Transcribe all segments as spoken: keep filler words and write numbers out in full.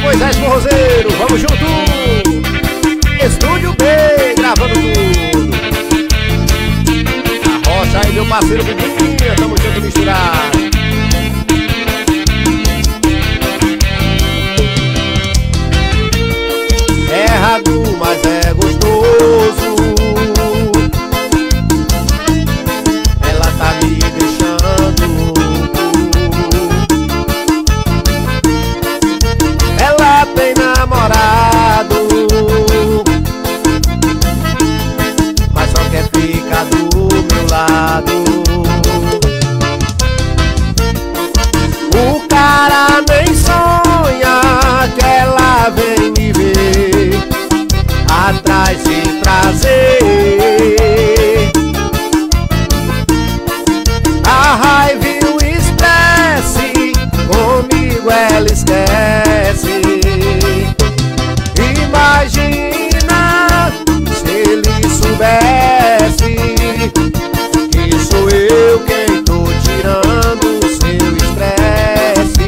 Moisés Forrozeiro, vamos junto. Estúdio B, gravando tudo. A Rocha aí, meu parceiro Bibinha, tamo junto misturado. É errado, mas é gostoso. Ela tá me deixando. Ela tem namorado, mas só quer ficar do meu lado. O cara nem sonha que ela vem me ver atrás de prazer. A raiva e o estresse, comigo ela esquece. Imagina se ele soubesse que sou eu quem tô tirando o seu estresse.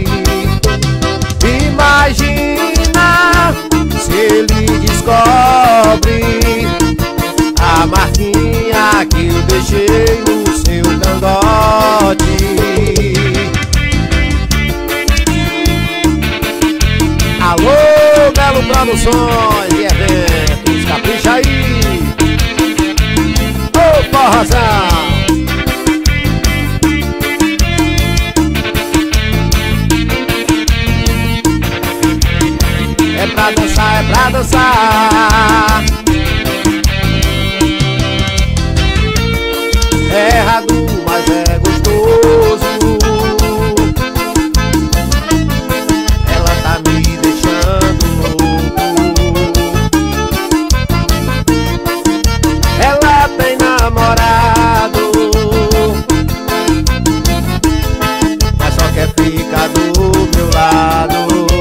Imagina se ele descobre a marquinha que eu deixei no seu cangote. Alô, Belo Produções e Eventos, capricha aí. Ô, forrozão. É pra dançar, é pra dançar. É errado, mas é gostoso. Ela tá me deixando louco. Ela tem namorado, mas só quer ficar do meu lado.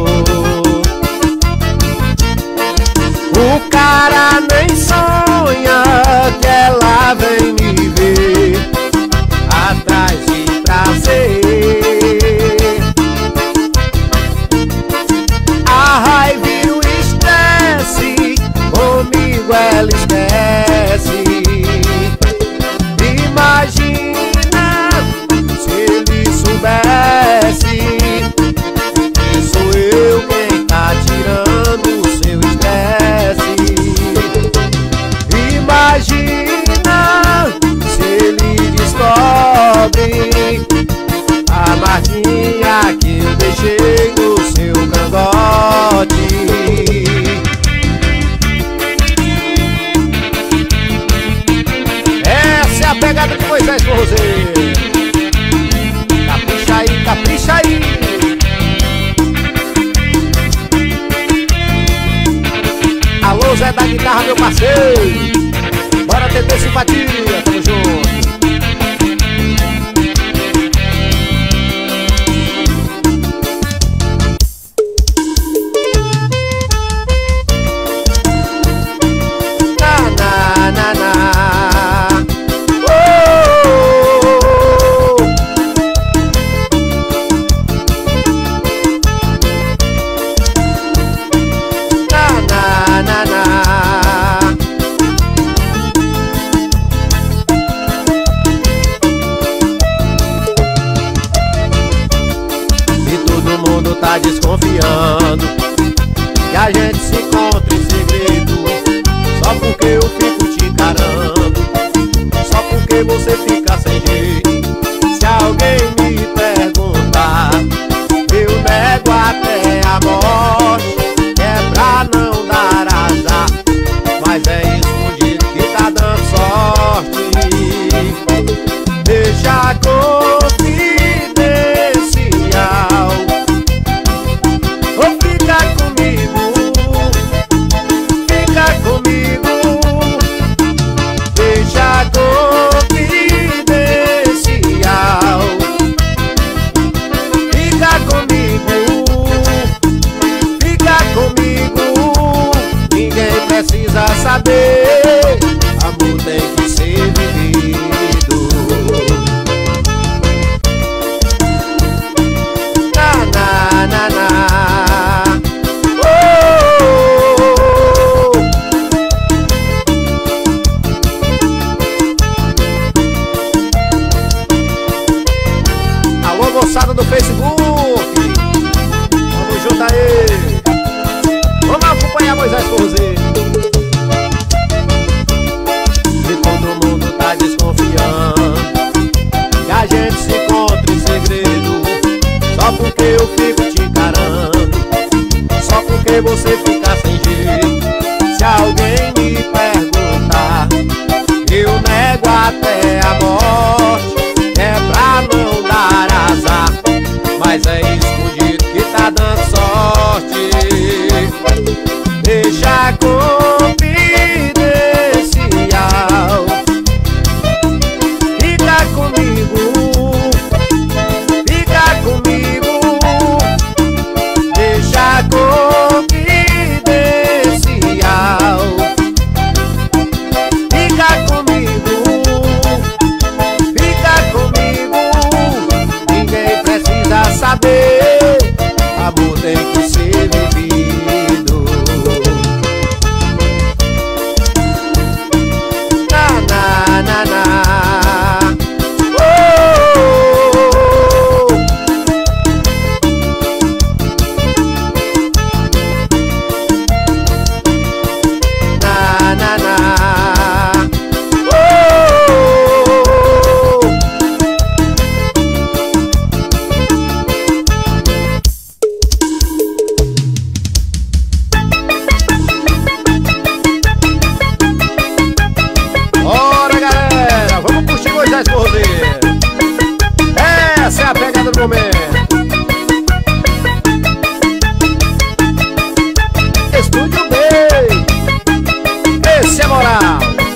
O cara nem sonha que ela vem me ver atrás de prazer. A raiva e o estresse, comigo ela esquece. Imagina se ele soubesse que sou eu quem tá tirando o seu estresse. Imagina se ele descobre a marquinha que eu deixei no seu cangote. Essa é a pegada de Moisés Forrozeiro. Capricha aí, capricha aí. Alô, Zé da guitarra, meu parceiro. Bora ter simpatia, tamo junto. Na, na, na, na. Oh, na, na, na, na. Tá desconfiando que a gente se encontra em segredo, só porque eu fico te encarando, só porque você fica sem jeito. Se alguém me perguntar, eu nego até a morte, que é pra não dar azar, mas é escondido que tá dando sorte. Deixa confidencial. Precisa saber, amor tem que ser vivido. Na, na, na, na. porque você fica sem jeito. Se alguém me perguntar, eu nego até a morte. É pra não dar azar, mas é escondido que tá dando sorte. Deixa a confidencial, fica comigo, fica comigo. Deixa a confidencial, fica comigo, fica comigo. Ninguém precisa saber, amor tem que ser vivido. Na, na, na, na. Oh, na, na, na. Oh, bora, galera, vamos curtir Moisés Cordeiro. Essa é a pegada do momento. Estúdio B, esse é moral.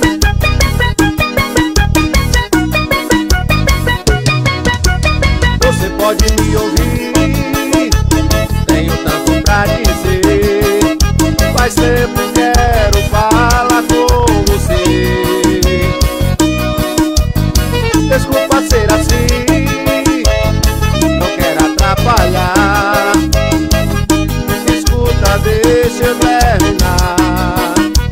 Você pode me ouvir, tenho tanto pra dizer. Faz tempo quero falar com você. Desculpa ser assim, não quero atrapalhar. Escuta, deixa eu terminar.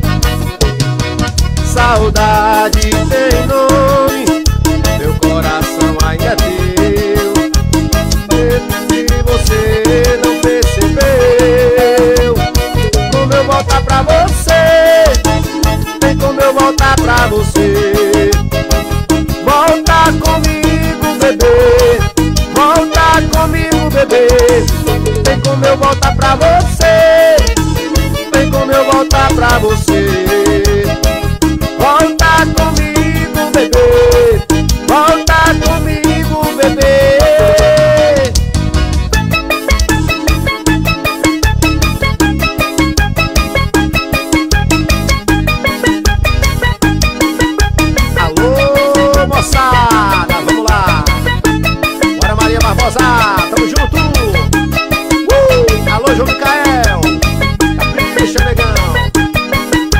Saudade tem nome, meu coração ainda é teu. Se você não percebeu, como eu voltar pra você, tem como eu voltar pra você. Volta comigo, bebê, volta comigo, bebê. Tem como eu voltar pra você, tem como eu voltar pra você. Volta comigo, bebê, volta comigo, bebê. Alô, moçada, vamos lá. Bora, Maria Barbosa, tamo junto. Uh, alô, João Micael, capricha, negão.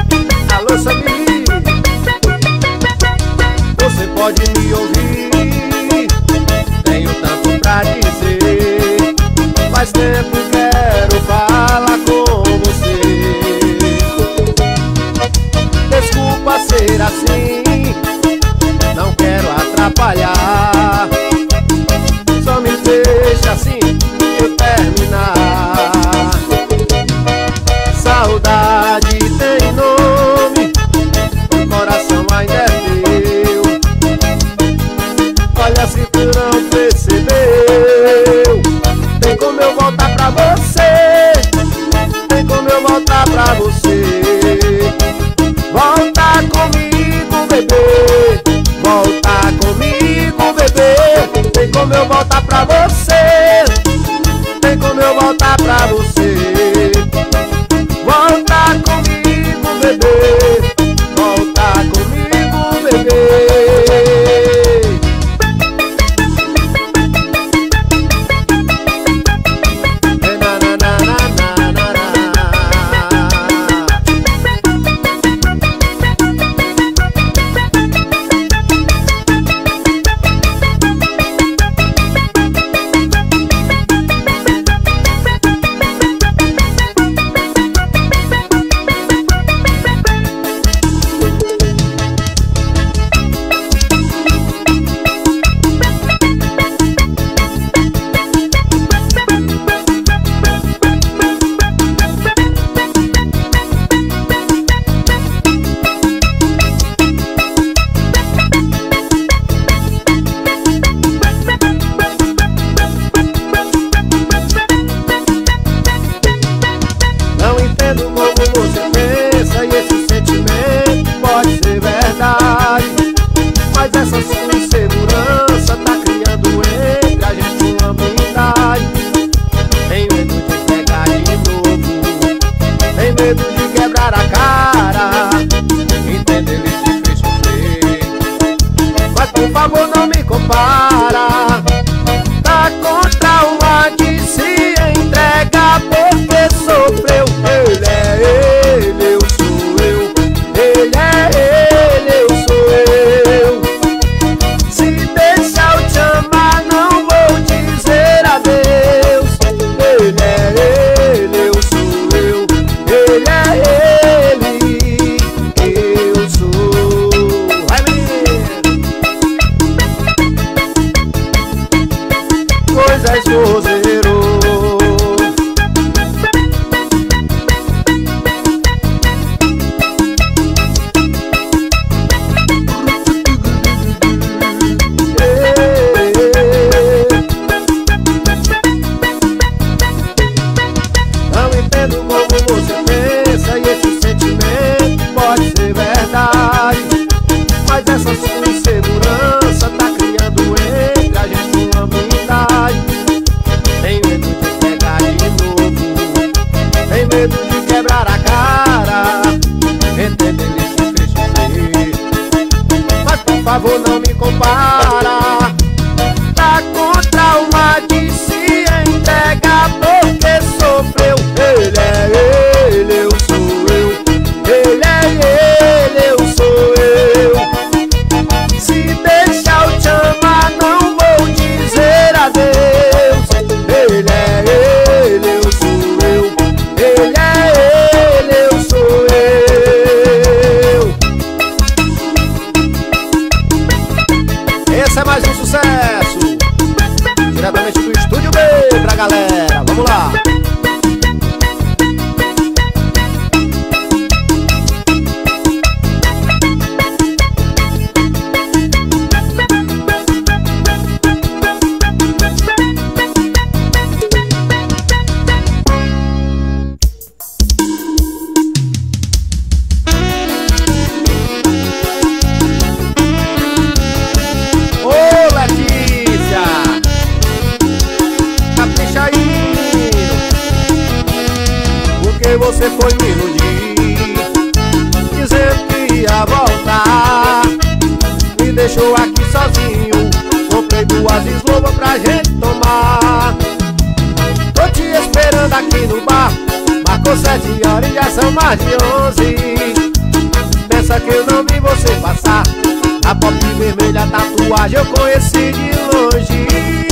Marcou sete horas e já são mais de onze. Pensa que eu não vi você passar. A pop vermelha tatuagem eu conheci de longe.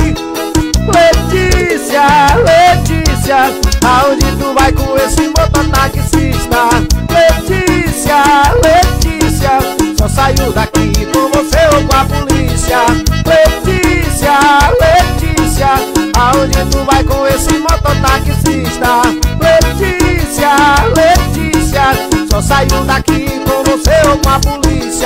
Letícia, Letícia, aonde tu vai com esse mototaxista? Letícia, Letícia, só saiu daqui com você ou com a polícia? Letícia, Letícia, aonde tu vai com esse mototaxista? Letícia, Letícia, só saiu daqui com você ou com a polícia?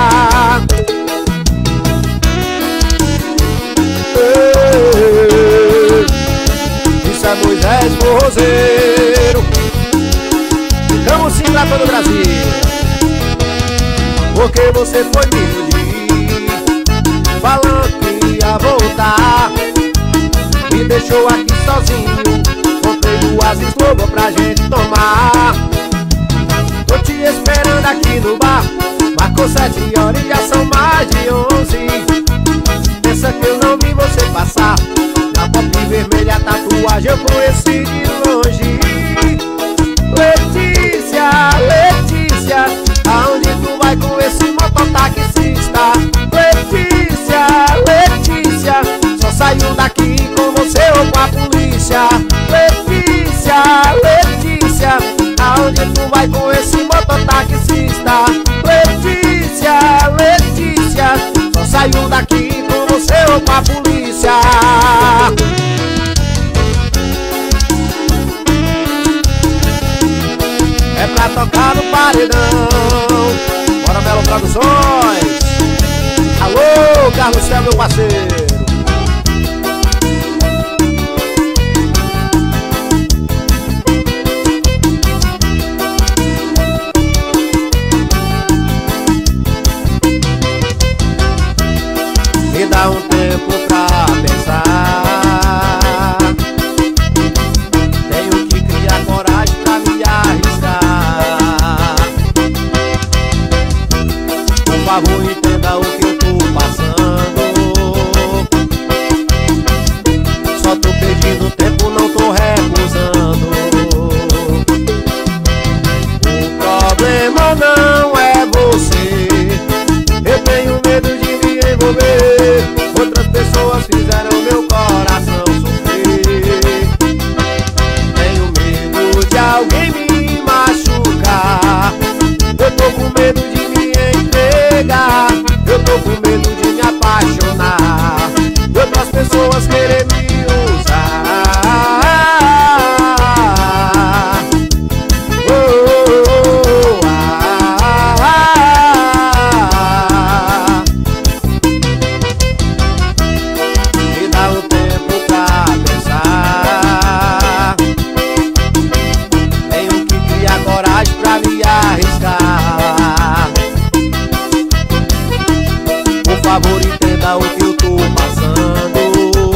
Isso é Moisés Forrozeiro. Ficamos sim pra todo o Brasil. Porque você foi me iludir, falando que ia voltar. Me deixou aqui sozinho. Comprei duas eslovas pra gente tomar. Tô te esperando aqui no bar. Marcou sete horas e já são mais de onze. Pensa que eu não vi você passar. Na pop vermelha tatuagem eu conheci de longe. Letícia, Letícia, aonde tu vai com esse mototaxista? Letícia, Letícia, só saiu daqui com você ou com a polícia? Letícia, Letícia, aonde tu vai com esse mototaxista? Letícia, Letícia, só saiu daqui com você ou com a polícia? É pra tocar no paredão. Bora, Melo Produções. Alô, Carlos Céu, meu parceiro. Me dá um tempo pra pensar. Tenho que criar coragem pra me arriscar. Por favor, entenda o que eu tô passando. Só tô pedindo tempo, não tô recusando. O problema não é você. Eu tenho medo de me envolver. Outras pessoas fizeram meu coração sofrer. Tenho medo de alguém me machucar. Eu tô com medo de me entregar. Eu tô com medo de me apaixonar. E outras pessoas querem me usar. Oh, oh, oh, ah, ah, ah. Me dá um tempo pra pensar. Tenho que criar coragem pra me arriscar. Por favor, entenda o que eu tô passando.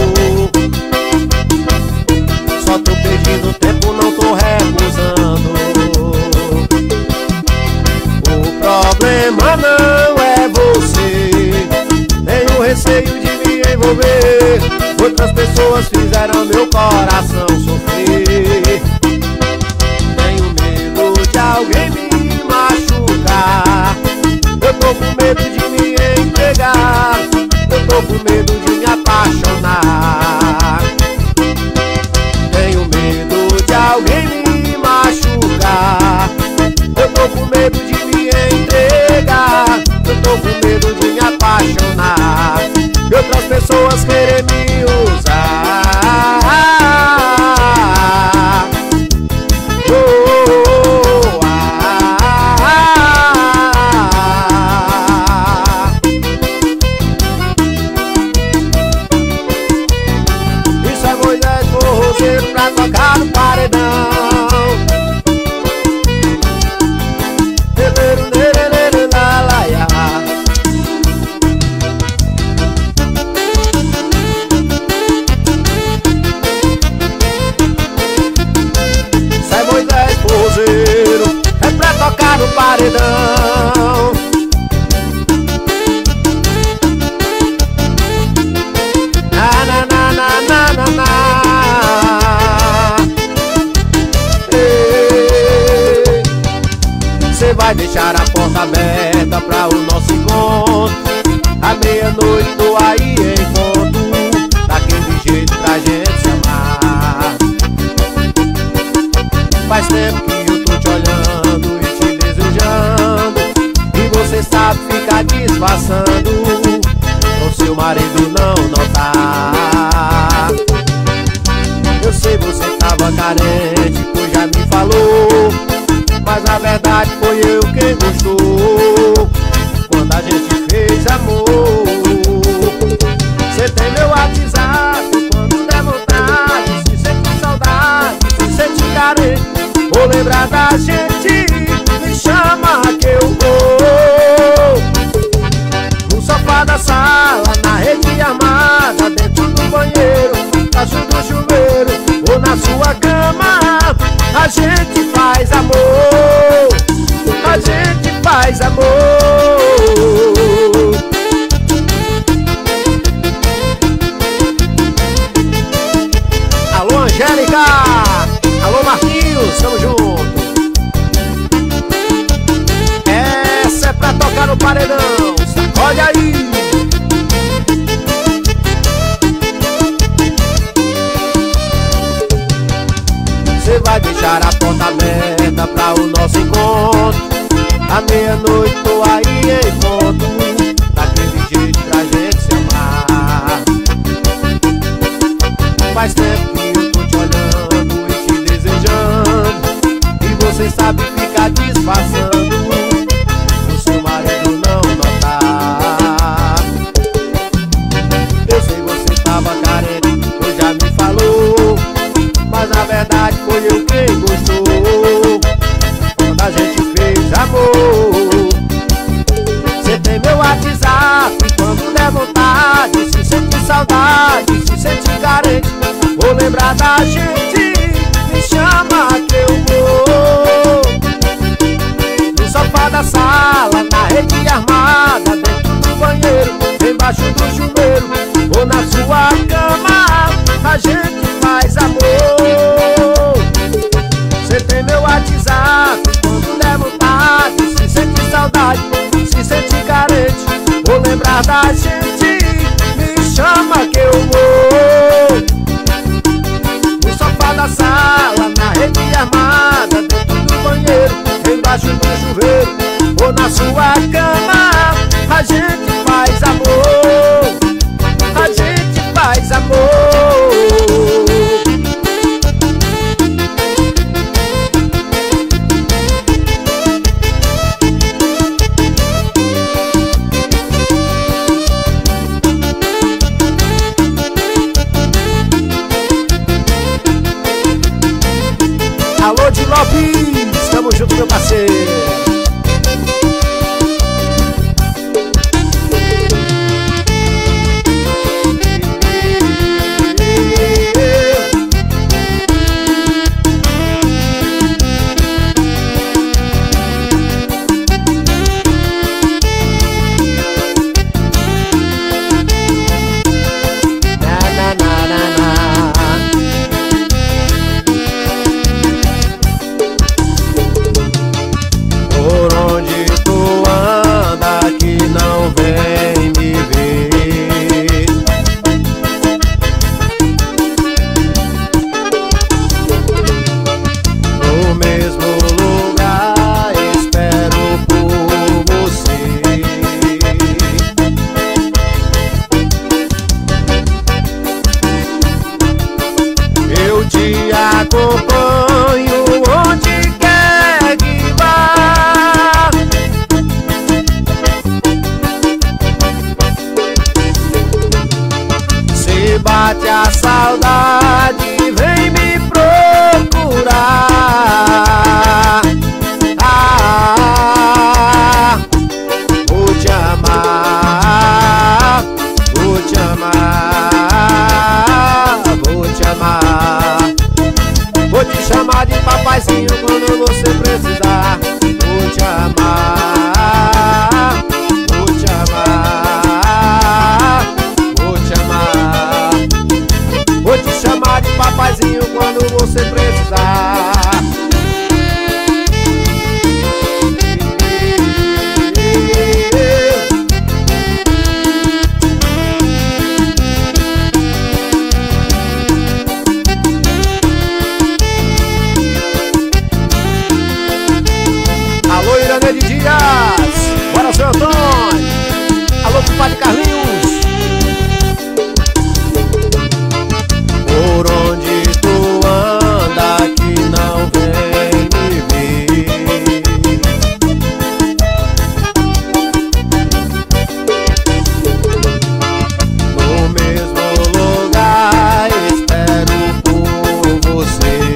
Só tô pedindo tempo, não tô recusando. O problema não é você. Tenho receio de me envolver. Outras pessoas fizeram meu coração sofrer. Tenho medo de alguém me machucar. Eu tô com medo de me entregar. Eu tô com medo de me apaixonar. Tenho medo de alguém me machucar. Eu tô com medo de me entregar. Eu tô com medo de me apaixonar. E outras pessoas querem me usar. Oh, oh, oh, ah, ah, ah. Isso é Moisés Forrozeiro pra tocar no paredão. Você vai deixar a porta aberta pra o nosso encontro. À meia-noite tô aí em ponto, daquele jeito pra gente se amar. Faz tempo que eu tô te olhando e te desejando, e você sabe ficar disfarçando, com seu marido não notar. Eu sei você tava carente, pois já me falou, mas na verdade foi eu quem gostou quando a gente fez amor. Você tem meu WhatsApp, quando der vontade, se sentir saudade, se sentir carente, ou lembrar da gente, me chama que eu vou. No sofá da sala, na rede armada, dentro do banheiro, embaixo do chuveiro, ou na sua cama, a gente faz amor, a gente faz amor. Alô Angélica, alô Marquinhos, tamo junto. Essa é pra tocar no paredão, sacode aí. Você vai deixar a porta aberta pra o nosso encontro. À meia-noite tô aí em ponto, daquele jeito pra gente se amar. Faz tempo que eu tô te olhando e te desejando, e você sabe ficar disfarçando, o seu marido não notar. Eu sei você tava carente, pois já me falou, mas na verdade foi eu quem gostou quando a gente fez amor. Você tem meu WhatsApp, quando der vontade, se sentir saudade, se sentir carente, ou lembrar da gente, me chama que eu vou. No sofá da sala, na rede armada, dentro do banheiro, embaixo do chuveiro, ou na sua cama, a gente faz amor. Você tem meu WhatsApp, quando der vontade, se sentir saudade, se sentir carente, ou lembrar da gente, me chama que eu vou. No sofá da sala, na rede armada, dentro do banheiro, embaixo do chuveiro, ou na sua cama, a gente faz amor, a gente faz amor. Alô de Lopes, tamo junto meu parceiro. Padre Carlinhos. Por onde tu anda que não vem me ver, no mesmo lugar espero por você.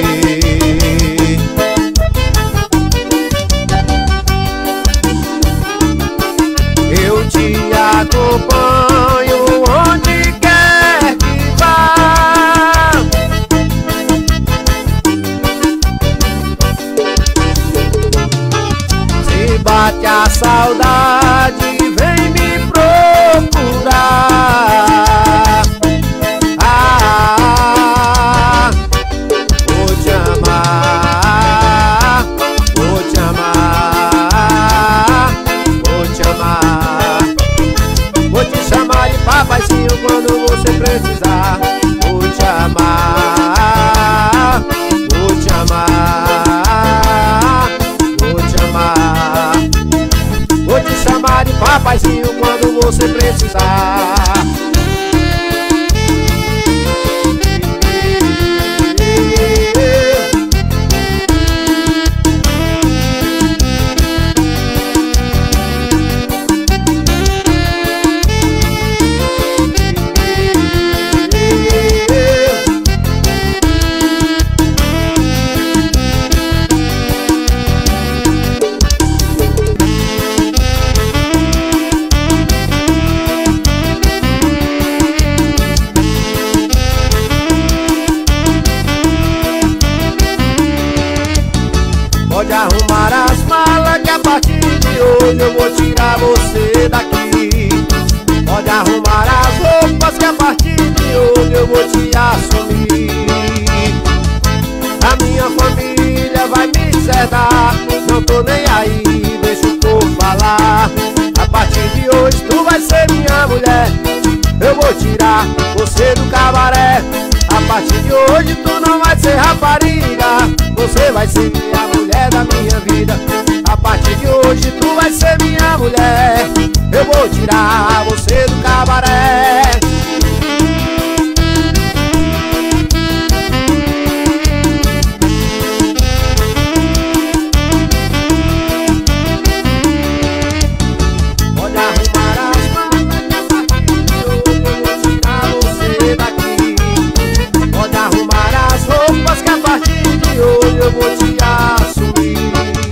Eu te acompanho onde quer que vá. Se bate a saudade, vem me procurar. Ah, vou te amar, vou te amar, vou te amar. Vou te chamar de papaizinho quando você precisar. Vou te amar, vou te amar, vou te amar. Vou te chamar de papaizinho quando você precisar. Pode arrumar as malas que a partir de hoje eu vou tirar você daqui. Pode arrumar as roupas que a partir de hoje eu vou te assumir. A minha família vai me deserdar, não tô nem aí, deixa o povo falar. A partir de hoje tu vai ser minha mulher, eu vou tirar você do cabaré. A partir de hoje tu não vai ser rapariga, você vai ser a mulher da minha vida. A partir de hoje tu vai ser minha mulher, eu vou tirar você do cabaré. Pode arrumar as malas que a partir de hoje eu vou tirar você daqui. Pode arrumar as roupas que a partir de hoje eu vou te assumir.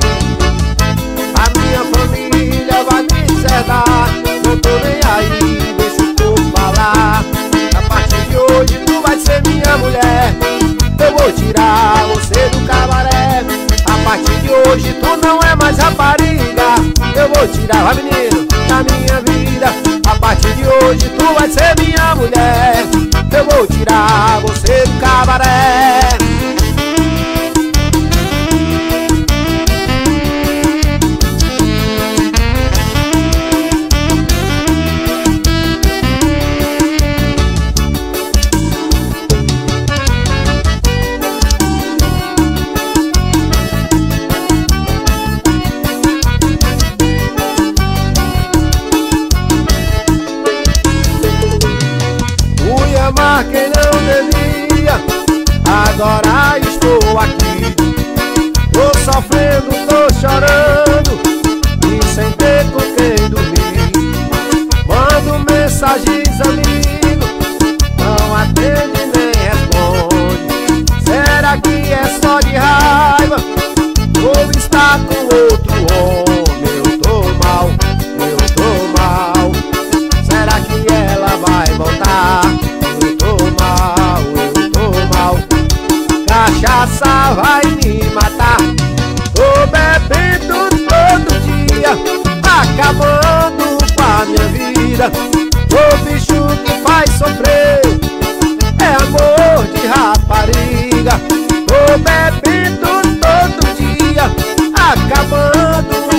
A minha família vai me deserdar, não tô nem aí, deixa o povo falar. A partir de hoje tu vai ser minha mulher, eu vou tirar você do cabaré. A partir de hoje tu não é mais rapariga, eu vou tirar, vai menino, da minha vida. A partir de hoje tu vai ser minha mulher, eu vou tirar você do cabaré. Fui amar quem não devia, agora estou aqui. Tô sofrendo, tô chorando e sem ter com quem dormir. Mando mensagens, amigo, não atende nem responde. Será que é só de raiva ou está com outro homem? Eu tô mal, eu tô mal. Será que ela vai voltar? Eu tô mal, eu tô mal. Cachaça vai me matar. Tô bebendo todo dia, acabando com a minha vida. O bicho que faz sofrer é amor de rapariga. Tô bebendo todo dia, acabando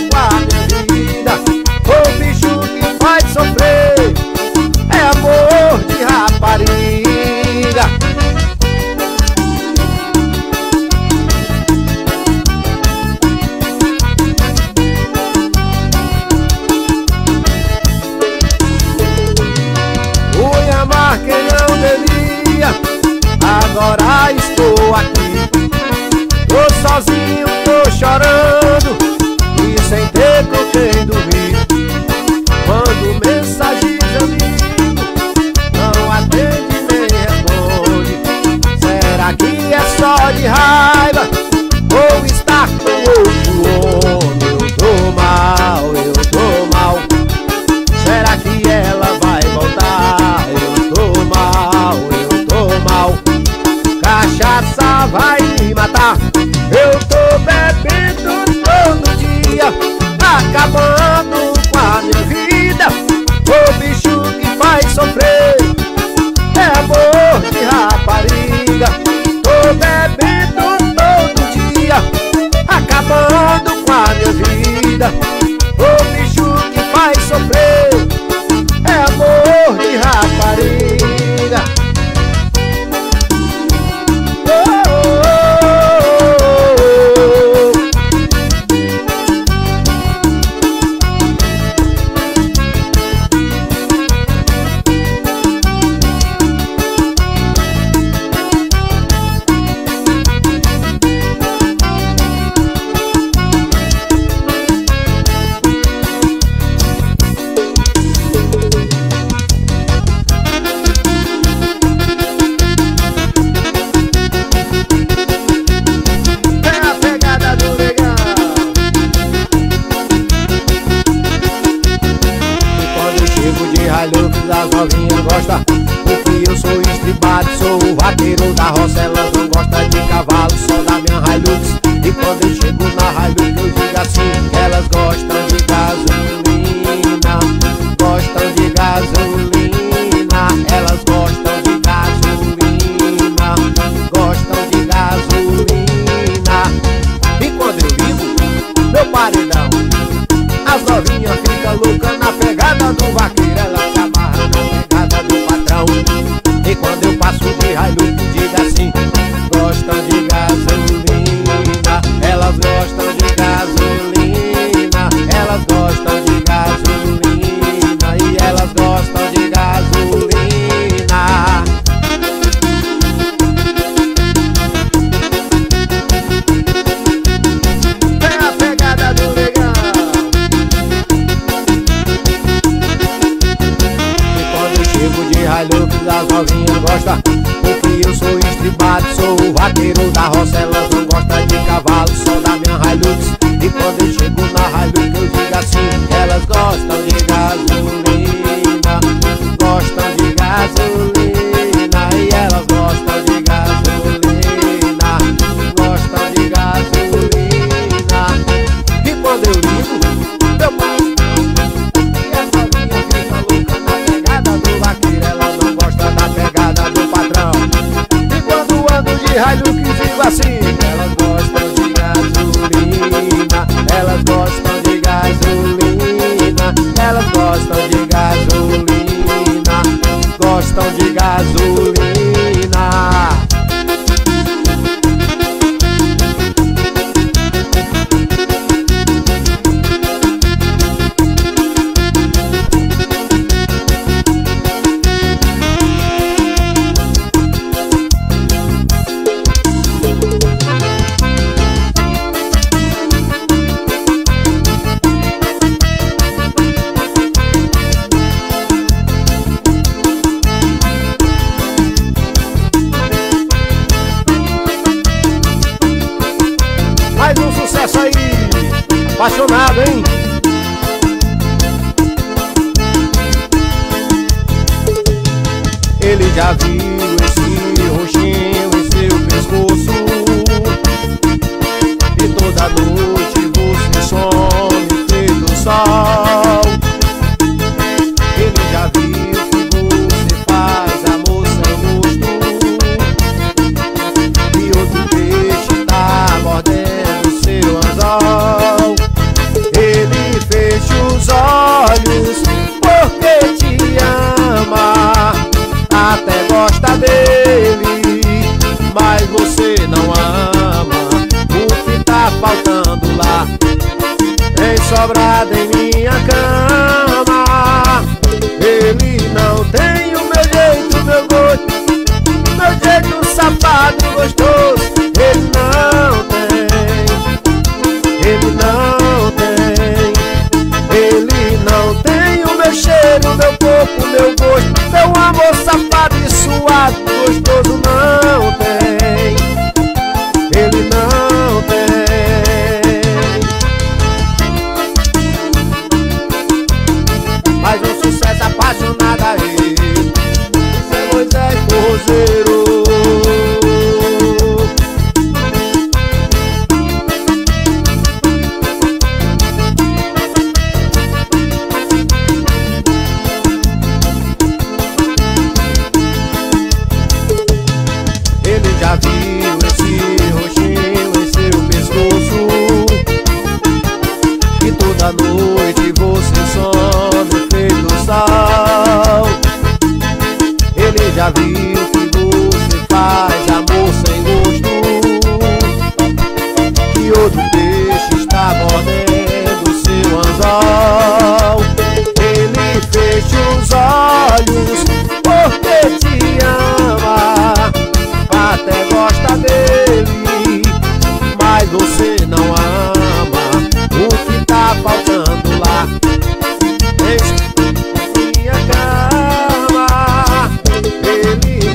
as novinhas gostam, porque eu sou estribado, sou o vaqueiro da roça. Elas não gostam de cavalo, só da minha Hilux. E quando eu chego na Hilux eu digo assim: elas gostam de gasolina, gostam de gasolina, elas gostam de gasolina, gostam de gasolina. E quando eu ligo meu paredão, as novinhas ficam loucas na pegada do vaqueiro. Elas se amarram na pegada do patrão. E quando eu passo de Hilux diga assim: gostam de gasolina, elas gostam de gasolina, elas gostam de gasolina, e elas gostam de gasolina. Tem a pegada do legal. E quando eu chego de Hilux as novinhas gostam, porque eu sou estribado, sou o vaqueiro da roça. Elas não gostam de cavalo, só da minha Hilux. E quando eu chego na Hilux eu digo assim: elas gostam de gasolina, gostam de gasolina, e elas gostam de gasolina, gostam de gasolina. E quando eu ligo meu patrão, e as novinhas ficam loucas na pegada do vaqueiro. Elas não gostam da pegada do patrão. E quando ando de Hilux digo assim: elas gostam de gasolina, elas gostam de gasolina, elas gostam de gasolina, gostam de gasolina. Mais um sucesso aí, apaixonado, hein? Ele já viu esse roxinho em seu pescoço, e toda noite você some feito o sol. Ele já viu que você faz amor sem gosto, e outro peixe tá mordendo seu anzol. Ele fecha os olhos porque te ama, até gosta dele, mas você não ama. O que tá faltando lá tem sobrado em minha cama. Ele não tem o meu jeito, meu gosto, meu jeito safado e gostoso. Ele não tem, ele não tem, ele não tem o meu cheiro, meu corpo, meu gosto, meu amor safado e suado, gostoso. Não tem, ele não tem. Mais um sucesso apaixonado aí, Zé Moisés Forrozeiro. Ele já viu esse roxinho em seu pescoço, e toda noite você some feito sol. Ele já viu que você faz amor sem gosto, e outro peixe está mordendo seu anzol. Ele fecha os olhos porque te ama, até gosta dele, mas você não ama. O que tá faltando lá em minha cama? Ele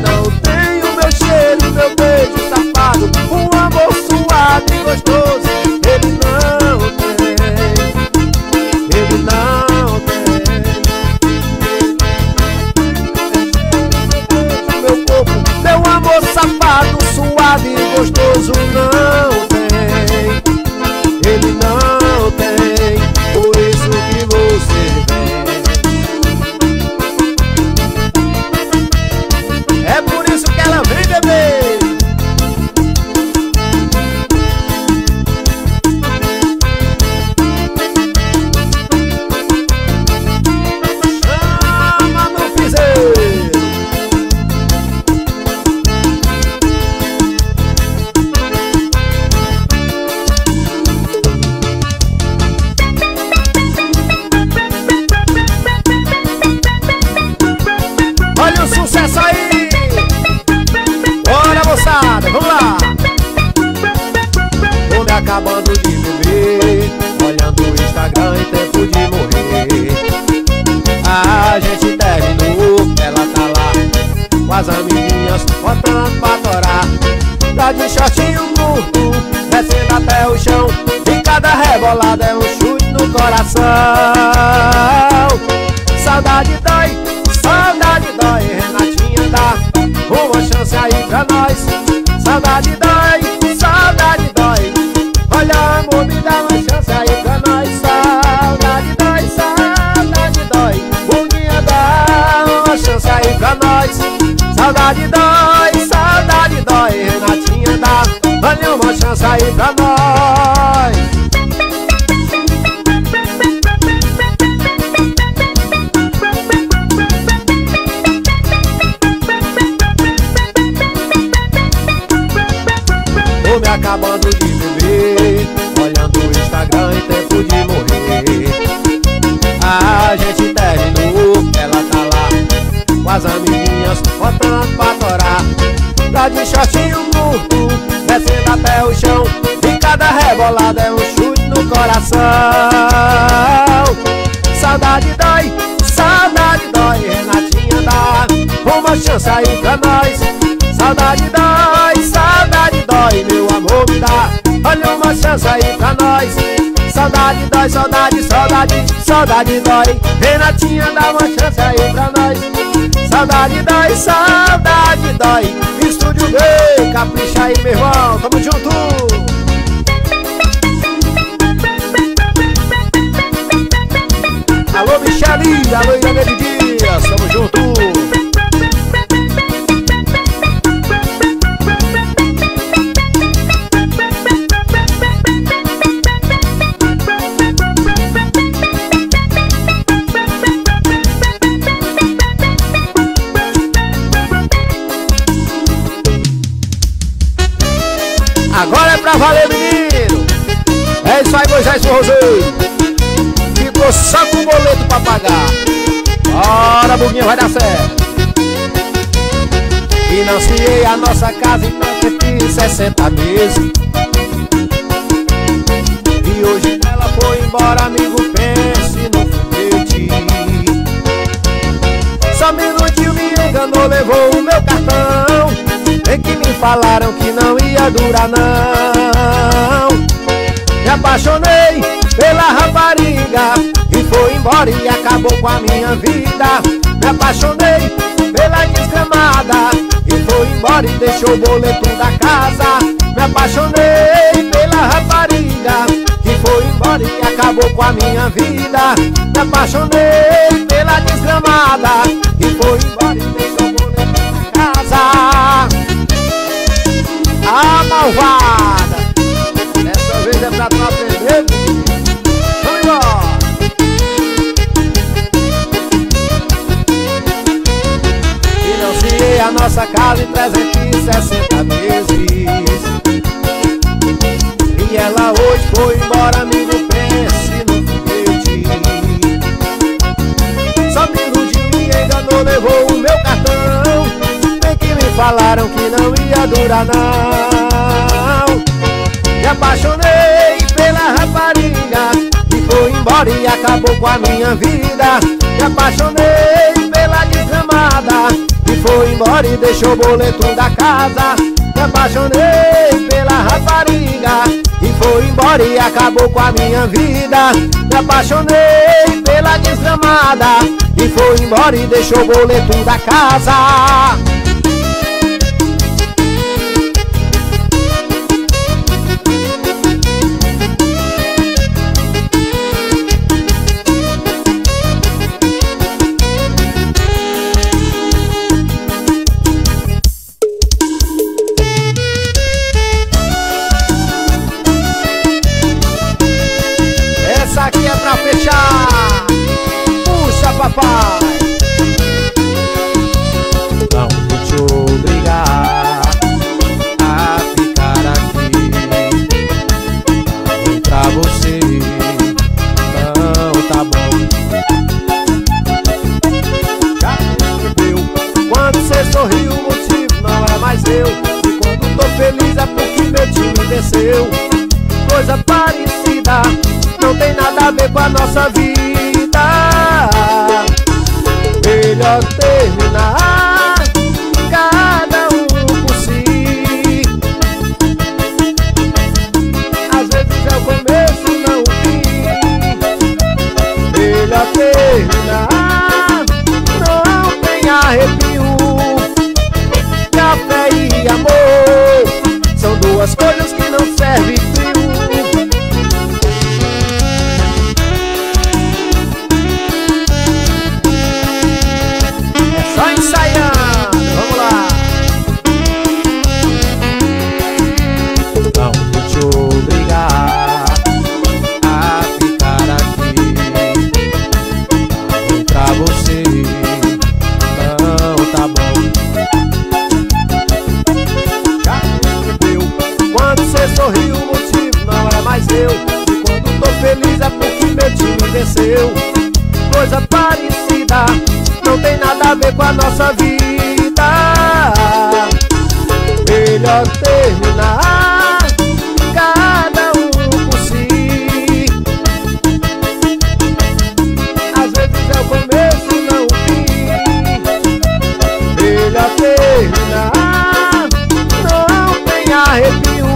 rebolada é um chute no coração. Saudade dói, saudade dói, Renatinha dá uma chance aí pra nós. Saudade dói, saudade dói, olha amor, me dá uma chance aí pra nós. Saudade dói, saudade dói, Boninha dá uma chance aí pra nós. Saudade dói, saudade dói, Renatinha dá, olha uma chance aí pra nós. Tô me acabando de beber, olhando o Instagram em tempo de morrer. A gente terminou, ela tá lá com as amiguinhas, botando pra torar. Tá de shortinho curto, descendo até o chão, e cada rebolada é um chute no coração. Saudade dói, saudade dói, Renatinha dá uma chance aí pra nós. Saudade dói, saudade dói, meu amor me dá, olha uma chance aí pra nós. Saudade dói, saudade, saudade, saudade dói, Renatinha dá uma chance aí pra nós. Saudade dói, saudade dói, Estúdio B, capricha aí meu irmão, tamo junto. Alô Michele, alô Irene Dias, tamo junto. Agora é pra valer, menino. É isso aí, Moisés Forrozeiro. Ficou só com o boleto pra pagar. Bora, Buguinha, vai dar certo. Financiei a nossa casa em mais de sessenta meses. E hoje ela foi embora, amigo, pense no foguete. Só um minutinho me enganou, levou o meu cartão. Bem que me falaram que não ia durar não. Me apaixonei pela rapariga e foi embora e acabou com a minha vida. Me apaixonei pela desgramada e foi embora e deixou o boleto da casa. Me apaixonei pela rapariga que foi embora e acabou com a minha vida. Me apaixonei pela desgramada e foi embora e deixou o boleto da casa. A malvada, dessa vez é pra tu aprender. Vamos embora. Financiei a nossa casa em trezentos e sessenta meses. E ela hoje foi embora, amigo, pense no foguete. Só me iludiu, me enganou, levou o meu cartão. Bem que me falaram que não ia durar não. Me apaixonei pela rapariga e foi embora e acabou com a minha vida. Me apaixonei pela desgramada e foi embora e deixou o boleto da casa. Me apaixonei pela rapariga e foi embora e acabou com a minha vida. Me apaixonei pela desgramada e foi embora e deixou o boleto da casa. Essa aqui é pra fechar. Puxa, papai. Não vou te obrigar a ficar aqui. Não pra você, não tá bom. Já percebeu? Quando você sorriu, o motivo não é mais eu. E quando tô feliz é porque meu time venceu. Coisa parecida não tem nada a ver com a nossa vida. Melhor terminar, cada um por si. Às vezes é o começo, não o aconteceu coisa parecida, não tem nada a ver com a nossa vida. Melhor terminar, cada um por si. Às vezes é o começo, não o fim. Melhor terminar, não tem arrepio.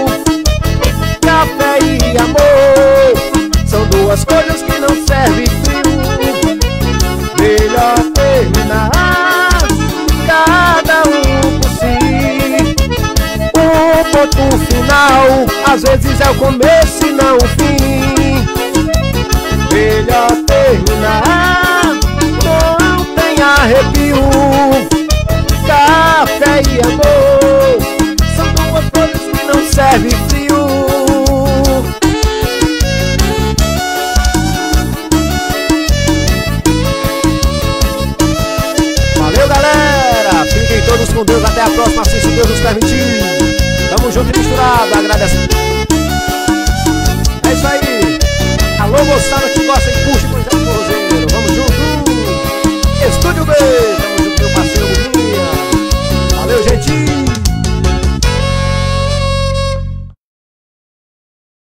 Café e amor são duas coisas que não servem frio. Melhor terminar, cada um por si. O ponto final às vezes é o começo e não o fim. Melhor terminar, não tem arrepio. Café e amor são duas coisas que não servem frio. Valeu, galera! Fiquem todos com Deus, até a próxima, se Deus nos permitir. Tamo junto e misturado, agradecendo. É isso aí. Alô, moçada que gosta de